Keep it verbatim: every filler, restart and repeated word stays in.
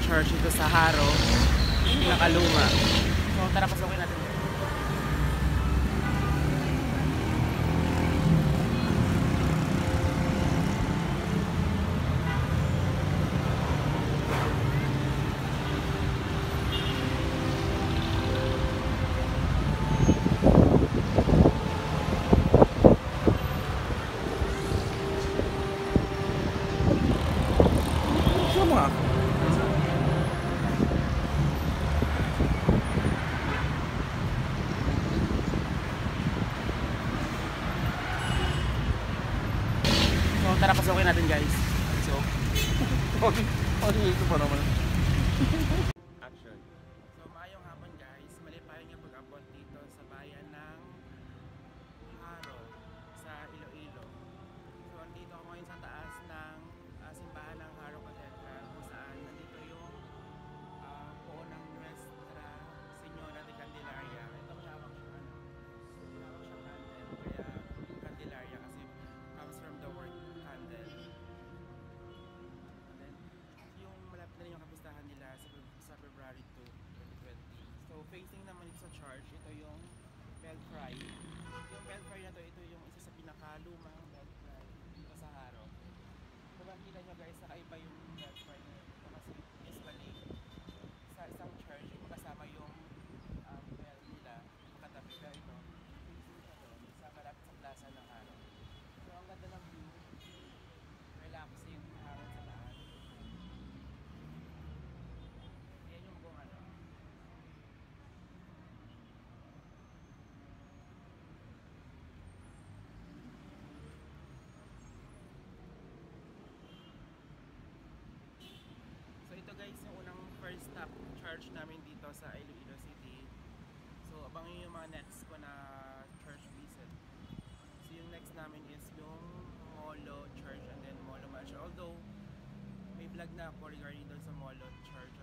church ito sa Jaro, pinakaluma. So tara, pasukin natin. Tara, pasukin natin guys. So, ano ito pa naman? Action. So, maayong hapon guys. Malipayan nga pag-abot dito sa bayan ng Jaro sa Iloilo. So, andito ako ngayon sa taas ng uh, simbahan ng Jaro Cathedral kung saan nandito yung uh, puo ng Nuestra Señora de Candelaria. Ito may hawak siya ano. May hawak siya candle. Kaya Candelaria kasi comes from the word candle. And then, yung malapit na yung kapistahan nila sa, sa February second, twenty twenty. So, facing naman ito sa church, ito yung Belfry. Yung Belfry na to, ito yung isa sa pinakalumang Belfry dito sa Jaro. So, makikita nyo guys, nakaiba yung Belfry na ito kasi usually sa isang church, kasama yung um, bell nila, katabi. Pero ito, facing siya doon, sa malapit sa plaza ng Jaro. So, ang ganda ng view. Relaxing, hangin sa taas. Yan yung buong ano. So ito guys, yung unang first stop church namin dito sa Iloilo City. So abangin yung mga next ko na church visit. So yung next namin is yung Molo Church and then Molo Mansion. Although may vlog na ako regarding doon sa Molo Church